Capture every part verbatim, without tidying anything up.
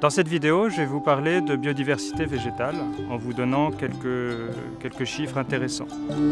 Dans cette vidéo, je vais vous parler de biodiversité végétale en vous donnant quelques, quelques chiffres intéressants.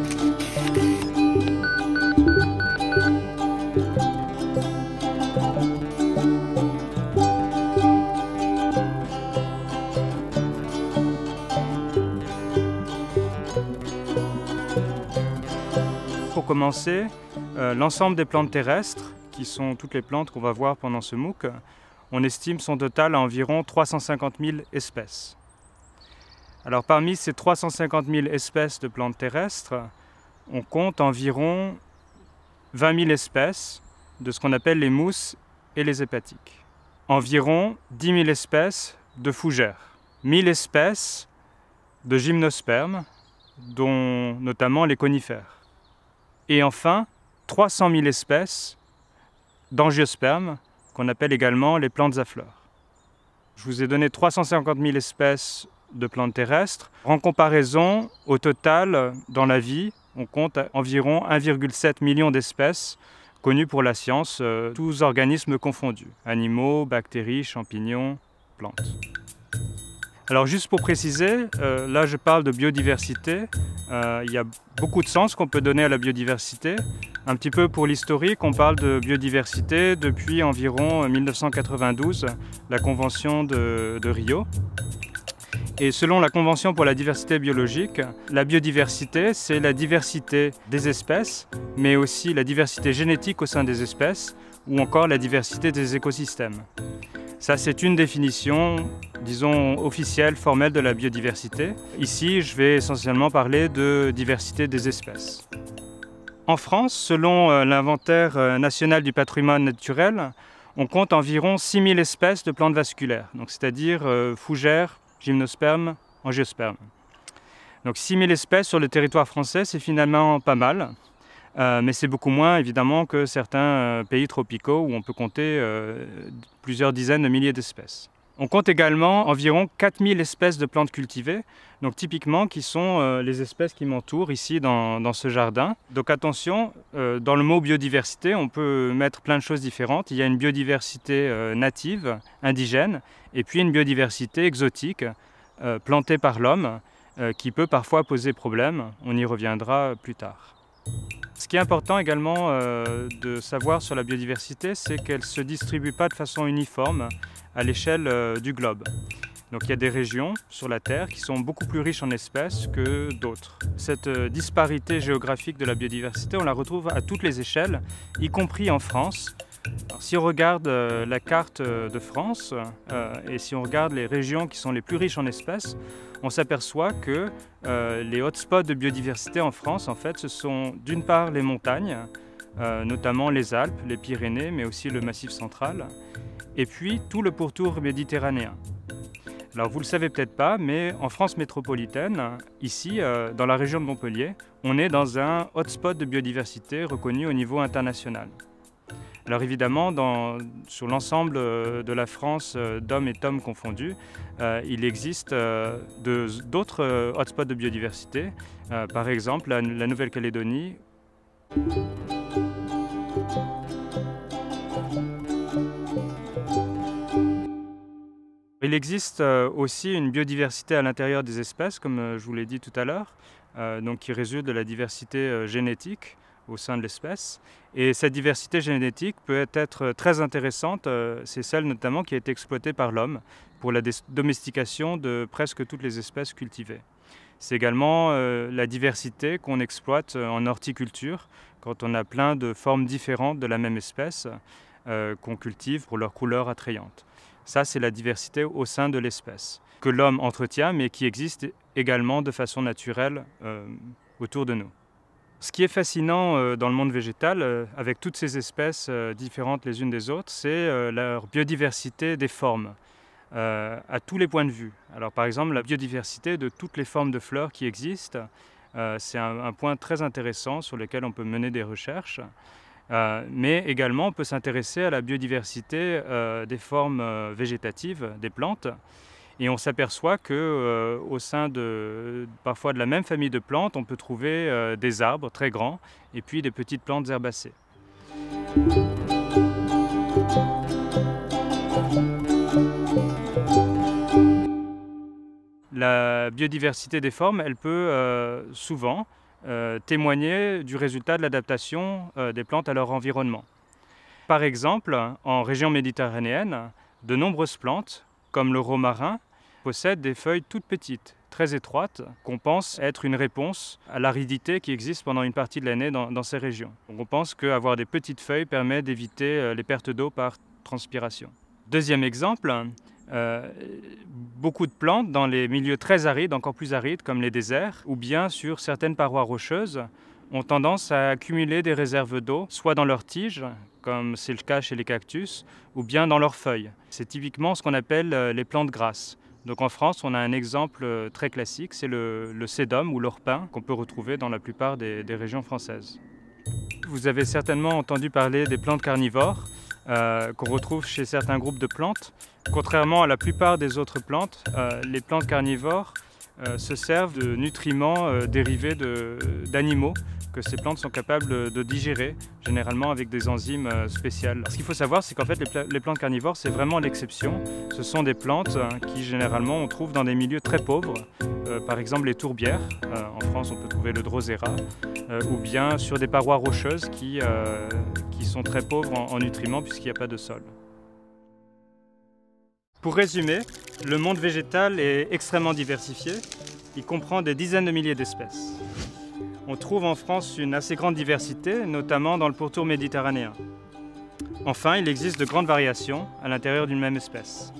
Pour commencer, euh, l'ensemble des plantes terrestres, qui sont toutes les plantes qu'on va voir pendant ce MOOC, on estime son total à environ trois cent cinquante mille espèces. Alors parmi ces trois cent cinquante mille espèces de plantes terrestres, on compte environ vingt mille espèces de ce qu'on appelle les mousses et les hépatiques. Environ dix mille espèces de fougères, mille espèces de gymnospermes, dont notamment les conifères. Et enfin, trois cent mille espèces d'angiospermes, qu'on appelle également les plantes à fleurs. Je vous ai donné trois cent cinquante mille espèces de plantes terrestres. En comparaison, au total, dans la vie, on compte environ un virgule sept million d'espèces connues pour la science, euh, tous organismes confondus, animaux, bactéries, champignons, plantes. Alors juste pour préciser, euh, là je parle de biodiversité. Euh, il y a beaucoup de sens qu'on peut donner à la biodiversité. Un petit peu pour l'historique, on parle de biodiversité depuis environ mille neuf cent quatre-vingt-douze, la Convention de, de Rio. Et selon la Convention pour la diversité biologique, la biodiversité, c'est la diversité des espèces, mais aussi la diversité génétique au sein des espèces, ou encore la diversité des écosystèmes. Ça, c'est une définition, disons, officielle, formelle de la biodiversité. Ici, je vais essentiellement parler de diversité des espèces. En France, selon l'inventaire national du patrimoine naturel, on compte environ six mille espèces de plantes vasculaires, donc c'est-à-dire euh, fougères, gymnospermes, angiospermes. Donc six mille espèces sur le territoire français, c'est finalement pas mal. Euh, mais c'est beaucoup moins évidemment que certains euh, pays tropicaux où on peut compter euh, plusieurs dizaines de milliers d'espèces. On compte également environ quatre mille espèces de plantes cultivées, donc typiquement qui sont euh, les espèces qui m'entourent ici dans, dans ce jardin. Donc attention, euh, dans le mot biodiversité, on peut mettre plein de choses différentes. Il y a une biodiversité euh, native, indigène, et puis une biodiversité exotique, euh, plantée par l'homme, euh, qui peut parfois poser problème. On y reviendra plus tard. Ce qui est important également euh, de savoir sur la biodiversité, c'est qu'elle ne se distribue pas de façon uniforme à l'échelle euh, du globe. Donc il y a des régions sur la Terre qui sont beaucoup plus riches en espèces que d'autres. Cette euh, disparité géographique de la biodiversité, on la retrouve à toutes les échelles, y compris en France. Alors, si on regarde euh, la carte de France euh, et si on regarde les régions qui sont les plus riches en espèces, on s'aperçoit que euh, les hotspots de biodiversité en France, en fait, ce sont d'une part les montagnes, euh, notamment les Alpes, les Pyrénées, mais aussi le Massif central, et puis tout le pourtour méditerranéen. Alors vous ne le savez peut-être pas, mais en France métropolitaine, ici, euh, dans la région de Montpellier, on est dans un hotspot de biodiversité reconnu au niveau international. Alors évidemment, dans, sur l'ensemble de la France, d'hommes et tomes confondus, euh, il existe euh, d'autres euh, hotspots de biodiversité, euh, par exemple la, la Nouvelle-Calédonie. Il existe euh, aussi une biodiversité à l'intérieur des espèces, comme euh, je vous l'ai dit tout à l'heure, euh, donc qui résulte de la diversité euh, génétique au sein de l'espèce. Et cette diversité génétique peut être très intéressante, c'est celle notamment qui a été exploitée par l'homme pour la domestication de presque toutes les espèces cultivées. C'est également euh, la diversité qu'on exploite en horticulture, quand on a plein de formes différentes de la même espèce euh, qu'on cultive pour leur couleur attrayante. Ça, c'est la diversité au sein de l'espèce, que l'homme entretient, mais qui existe également de façon naturelle euh, autour de nous. Ce qui est fascinant dans le monde végétal, avec toutes ces espèces différentes les unes des autres, c'est leur biodiversité des formes, à tous les points de vue. Alors par exemple, la biodiversité de toutes les formes de fleurs qui existent, c'est un point très intéressant sur lequel on peut mener des recherches. Mais également, on peut s'intéresser à la biodiversité des formes végétatives des plantes. Et on s'aperçoit qu'au euh, sein de, parfois de la même famille de plantes, on peut trouver euh, des arbres très grands et puis des petites plantes herbacées. Thank you. La biodiversité des formes, elle peut euh, souvent euh, témoigner du résultat de l'adaptation euh, des plantes à leur environnement. Par exemple, en région méditerranéenne, de nombreuses plantes, comme le romarin, possèdent des feuilles toutes petites, très étroites, qu'on pense être une réponse à l'aridité qui existe pendant une partie de l'année dans, dans ces régions. Donc on pense qu'avoir des petites feuilles permet d'éviter les pertes d'eau par transpiration. Deuxième exemple, euh, beaucoup de plantes dans les milieux très arides, encore plus arides comme les déserts, ou bien sur certaines parois rocheuses, ont tendance à accumuler des réserves d'eau, soit dans leurs tiges, comme c'est le cas chez les cactus, ou bien dans leurs feuilles. C'est typiquement ce qu'on appelle les plantes grasses. Donc en France, on a un exemple très classique, c'est le, le sédum ou l'orpin qu'on peut retrouver dans la plupart des, des régions françaises. Vous avez certainement entendu parler des plantes carnivores euh, qu'on retrouve chez certains groupes de plantes. Contrairement à la plupart des autres plantes, euh, les plantes carnivores euh, se servent de nutriments euh, dérivés d'animaux que ces plantes sont capables de digérer, généralement avec des enzymes spéciales. Ce qu'il faut savoir, c'est qu'en fait, les plantes carnivores, c'est vraiment l'exception. Ce sont des plantes qui, généralement, on trouve dans des milieux très pauvres, euh, par exemple les tourbières. Euh, en France, on peut trouver le drosera, euh, ou bien sur des parois rocheuses qui, euh, qui sont très pauvres en, en nutriments puisqu'il n'y a pas de sol. Pour résumer, le monde végétal est extrêmement diversifié. Il comprend des dizaines de milliers d'espèces. On trouve en France une assez grande diversité, notamment dans le pourtour méditerranéen. Enfin, il existe de grandes variations à l'intérieur d'une même espèce.